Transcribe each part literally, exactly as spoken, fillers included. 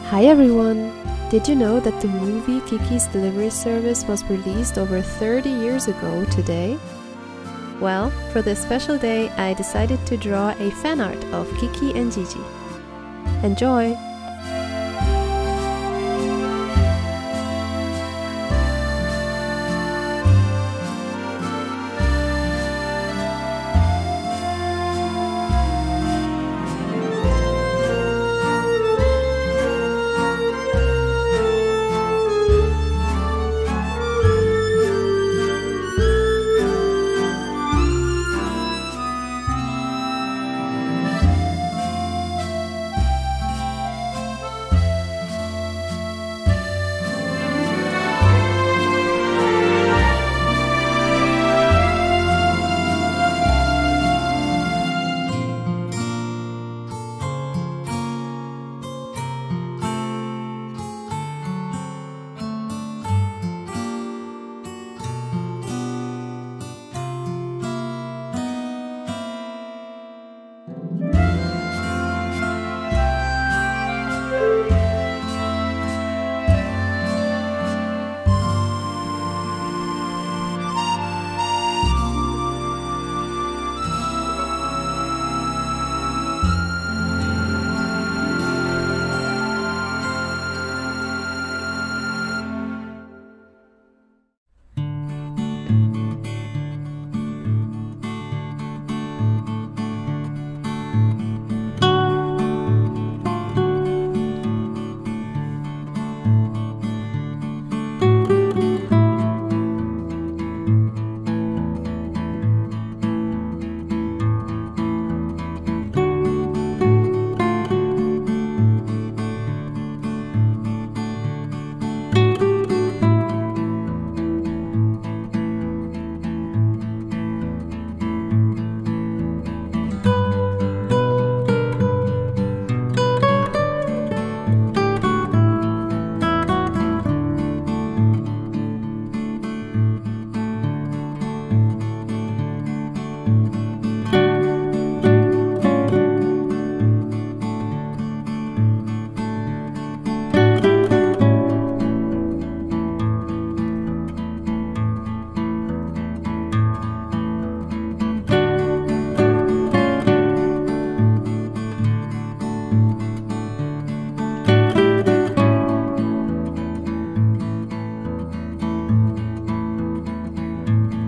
Hi everyone! Did you know that the movie Kiki's Delivery Service was released over thirty years ago today? Well, for this special day, I decided to draw a fan art of Kiki and Gigi. Enjoy!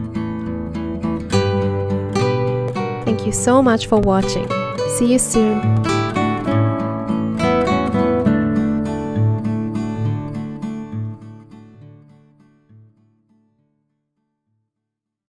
Thank you so much for watching. See you soon.